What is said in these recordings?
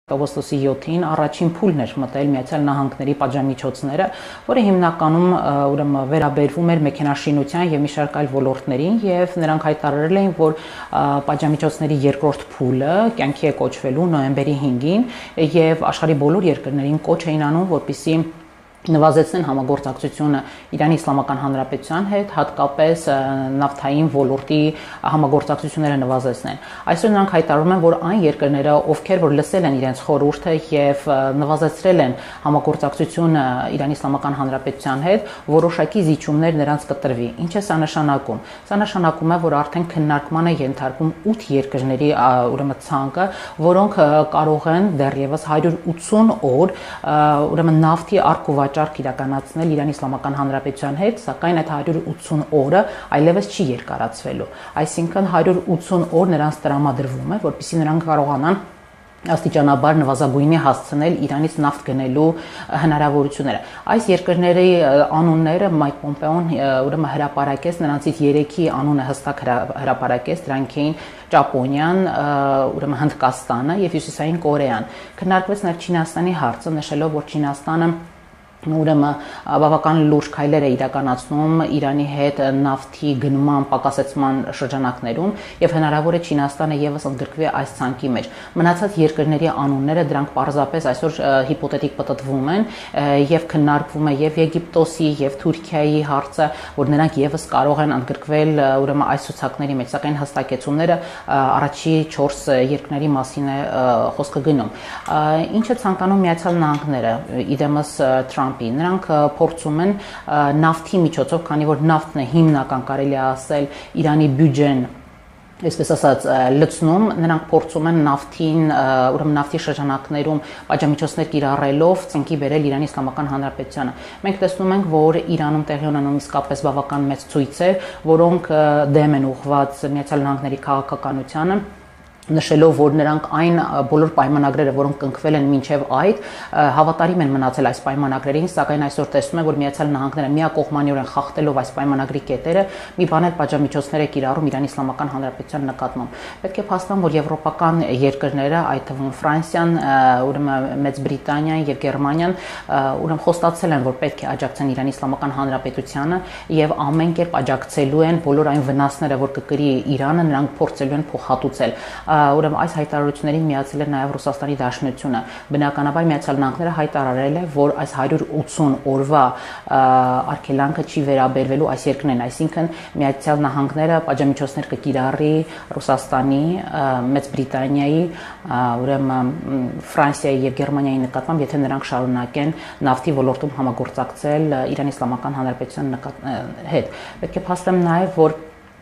Օգոստոսի 7-ին առաջին փուլն էր մտել Միացյալ Նահանգների պատժամիջոցները, որը հիմնականում ուրեմն վերաբերվում էր մեքենաշինության եւ մի շարք այլ ոլորտներին, եւ նրանք հայտարարել էին, որ պատժամիջոցների երկրորդ փուլը կյանքի է կոչվելու նոյեմբերի 5-ին եւ աշխարհի բոլոր երկրներին կոչ էին անում, որպեսզի նվազեցնեն համագործակցությունը Իրանի Իսլամական Հանրապետության հետ, հատկապես նավթային ոլորտի համագործակցությունները նվազեցնեն։ Այսօր նրանք հայտարարում են, որ այն երկրները, ովքեր որ լսել են իրենց խորհուրդը եւ նվազեցրել են համագործակցությունը Իրանի Իսլամական Հանրապետության հետ, որոշակի զիջումներ նրանց կտրվի։ Ինչ է սա նշանակում։ Սա նշանակում է, որ արդեն քննարկման է ենթարկում 8 երկրների ուրեմն ցանկը, որոնք կարող են դեռևս 180 օր ուրեմն նավթի արգուվաճառք իրականացնել Իրանի Իսլամական Հանրապետության հետ, սակայն այդ 180 օրը այլևս չի երկարացվելու։ Այսինքն 180 օր նրանց տրամադրվում է, որպեսզի նրանք կարողանան աստիճանաբար նվազագույնի հասցնել Իրանից նավթ գնելու հնարավորությունները։ Այս երկրների անունները Մայք Պոմպեոն ուրեմն հրապարակեց, նրանցից 3-ի անունը հստակ հրապարակեց, դրանք էին Ճապոնիան, ուրեմն Հնդկաստանը եւ Հյուսիսային Կորեան։ Քննարկվեց նաեւ Չինաստանի հարցը, նշելով, որ Չինաստանը ուրեմն բավական լուրջ քայլեր է իրականացնում Իրանի հետ նավթի գնման պակասեցման շրջանակներում եւ հնարավոր է Չինաստանը եւս ընդգրկվի այս ցանկի մեջ։ Մնացած երկրների անունները դրանք պարզապես այսօր հիպոթետիկ պատտվում են եւ քննարկվում է եւ Եգիպտոսի եւ Թուրքիայի հարցը, որ նրանք եւս կարող են ընդգրկվել ուրեմն այս ցուցակների մեջ, սակայն հստակեցումները առաջի 4 երկրների մասին է խոսքը գնում։ Ինչ է ցանկանում Միացյալ Նահանգները իդեմս Նրանք փորձում են նավթի միջոցով, քանի որ նավթն է հիմնական կարելի է ասել Իրանի բյուջեն այսպես ասած լցնում, նրանք փորձում են նավթին, ուրեմն նավթի շրջանակներում պատժամիջոցներ կիրառելով ծնկի բերել Իրանի Իսլամական Հանրապետությանը։ Մենք տեսնում ենք, որ Իրանում տեղի ունենում իսկապես բավական մեծ ցույցեր, որոնք դեմ են ուղղված Միացյալ Նահանգների քաղաքականությանը, նշելով, որ նրանք այն բոլոր պայմանագրերը, որոնք կնքվել են մինչև այդ, հավատարիմ են մնացել այս պայմանագրերին, սակայն այսօր տեսնում են, որ Միացյալ Նահանգները միակողմանիորեն խախտելով այս պայմանագրի կետերը, մի բան էլ պատժամիջոցներ է կիրառում Իրանի Իսլամական Հանրապետության նկատմամբ։ Պետք է փաստան, որ եվրոպական երկրները, այդ թվում Ֆրանսիան, ուրեմն Մեծ Բրիտանիան եւ Գերմանիան, ուրեմն խոստացել են, որ պետք է աջակցեն Իրանի Իսլամական Հանրապետությանը եւ ամեն կերպ աջակցելու են բոլոր այն վնասները, որ կկրի Իրանը, նրանք փորձելու են փոխհատուցել։ Ուրեմն այս հայտարարություններին միացել է նաև Ռուսաստանի Դաշնությունը։ Բնականաբար Միացյալ Նահանգները հայտարարել է, որ այս 180 օրվա արգելանքը չի վերաբերվելու այս երկրներին, այսինքն Միացյալ Նահանգները պատժամիջոցներ կկիրառի Ռուսաստանի, Մեծ Բրիտանիայի, ուրեմն Ֆրանսիայի եւ Գերմանիայի նկատմամբ, եթե նրանք շարունակեն նավթի ոլորտում համագործակցել Իրանի Իսլամական Հանրապետության հետ։ Պետք է փաստեմ նաև, որ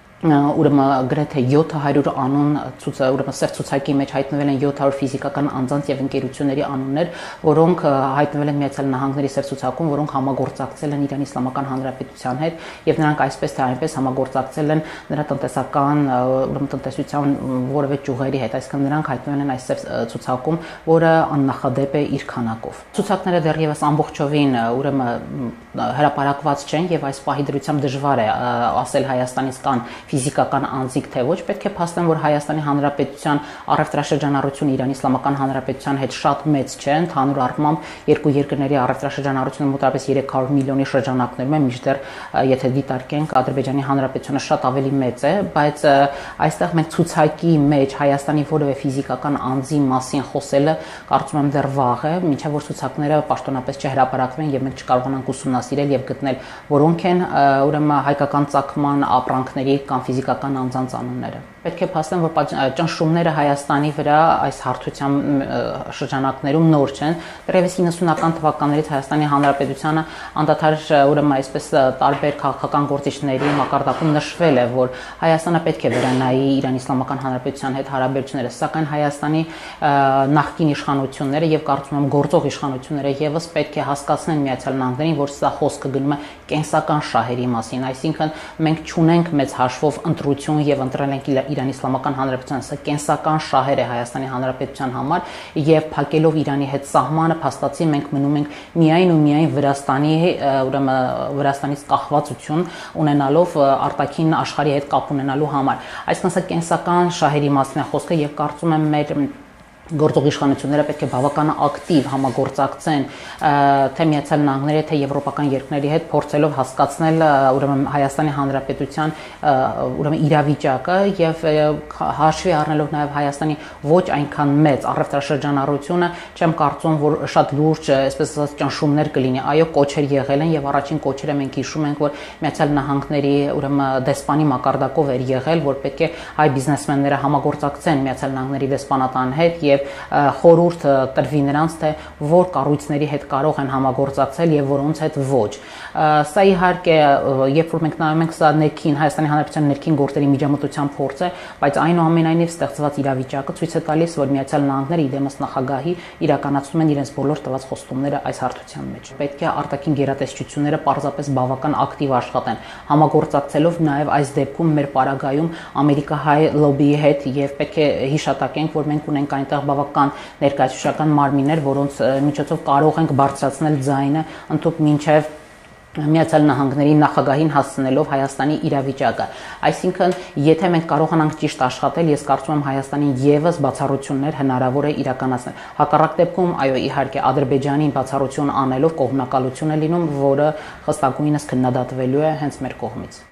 ուրեմն գրեթե 700 անուն ուրեմն սև ցուցակի մեջ հայտնվել են 700 ֆիզիկական անձանց եւ ընկերությունների անուններ, որոնք հայտնվել են Միացյալ Նահանգների սև ցուցակում, որոնք համագործակցել են Իրանի Իսլամական Հանրապետության հետ եւ նրանք այսպես թե այնպես համագործակցել են նրա տնտեսական ուրեմն տնտեսության որևէ ճյուղերի հետ, այսինքն նրանք հայտնվել են այս սև ցուցակում, որը աննախադեպ է իր քանակով։ Ցուցակները դեռևս ամբողջովին ուրեմն հրապարակված չեն եւ այս պահի դրությամբ դժվար է ասել Հայաստանից կան ֆիզիկական անձիկ թե ոչ, պետք է փաստեն, որ Հայաստանի Հանրապետության առևտրաշրջանառությունը Իրանի Իսլամական Հանրապետության հետ շատ մեծ չէ, ընդհանուր առմամբ երկու երկրների առևտրաշրջանառությունը մոտավորապես 300 միլիոնի շրջանակներում է, մինչդեռ եթե դիտարկենք Ադրբեջանի Հանրապետությունը շատ ավելի մեծ է, բայց այստեղ մենք ցուցակի մեջ Հայաստանի որևէ ֆիզիկական անձի մասին խոսելը կարծում եմ դեռ վաղ է, մինչև որ ցուցակները պաշտոնապես չհրապարակվեն եւ մենք չկարողանանք ուսումնասիրել եւ գտնել որոնք են ուրեմն հայկական ծագման ապրանքների կամ ֆիզիկական անձանց անունները։ Պետք է փաստեն, որ ճնշումները Հայաստանի վրա այս հարթության շրջանակներում նոր չեն։ Դեռևս 90-ական թվականներից Հայաստանի Հանրապետությանը անդադար ուրեմն այսպես տարբեր քաղաքական գործիչների մակարդակում նշվել է, որ Հայաստանը պետք է վերանայի Իրանի Իսլամական Հանրապետության հետ հարաբերությունները, սակայն Հայաստանի նախկին իշխանությունները եւ կարծում եմ գործող իշխանությունները եւս պետք է հասկացնեն Միացյալ Նահանգներին, որ սա խոսքը գնում է կենսական շահերի մասին, այսինքն մենք չունենք մեծ հաշվով ընտրություն եւ ընտրել ենք Իրանի Իսլամական Հանրապետության, սա կենսական շահեր է Հայաստանի Հանրապետության համար եւ փակելով Իրանի հետ սահմանը փաստացի մենք մնում ենք միայն ու միայն Վրաստանի ուրեմն Վրաստանից կախվածություն ունենալով արտաքին աշխարհի հետ կապ ունենալու համար։ Այսինքն սա կենսական շահերի մասին է խոսքը եւ կարծում եմ մեր գործող իշխանությունները պետք է բավական ակտիվ համագործակցեն թե Միացյալ Նահանգների, թե եվրոպական երկրների հետ, փորձելով հասկացնել ուրեմն Հայաստանի Հանրապետության ուրեմն իրավիճակը եւ հաշվի առնելով նաեւ Հայաստանի ոչ այնքան մեծ առևտրաշրջանառությունը, չեմ կարծում, որ շատ լուրջ, այսպես ասած, ճնշումներ կլինի։ Այո, կոչեր եղել են եւ առաջին կոչերը մենք հիշում ենք, որ Միացյալ Նահանգների ուրեմն դեսպանի մակարդակով էր եղել, որ պետք է հայ բիզնեսմենները համագործակցեն Միացյալ Նահանգների դեսպանատան հետ եւ խորհուրդ տրվի նրանց, թե որ կառույցների հետ կարող են համագործակցել եւ որոնց հետ ոչ։ Սա իհարկե, երբ որ մենք նայում ենք, սա ներքին Հայաստանի Հանրապետության ներքին գործերի միջամտության փորձ է, բայց այնուամենայնիվ ստեղծված իրավիճակը ցույց է տալիս, որ Միացյալ Նահանգները իդեմս նախագահի իրականացնում են իրենց բոլոր տված խոստումները այս հարթության մեջ։ Պետք է արտաքին գերատեսչությունները պարզապես բավական ակտիվ աշխատեն, համագործակցելով նաեւ այս դեպքում մեր պարագայում ամերիկահայ լոբիի հետ եւ պետք է հիշատակենք, որ մենք ունենք այնտեղ բավական ներկայացուցչական մարմիններ, որոնց միջոցով կարող ենք բարձրացնել ձայնը ընդհանուր մինչև Միացյալ Նահանգների նախագահին հասցնելով Հայաստանի իրավիճակը։ Այսինքն, եթե մենք կարողանանք ճիշտ աշխատել, ես կարծում եմ Հայաստանին եւս բացառություններ հնարավոր է իրականացնել։ Հակառակ դեպքում, այո, իհարկե Ադրբեջանին բացառություն անելով կողմնակալություն է լինում, որը խստակույնս քննադատվելու է հենց մեր կողմից։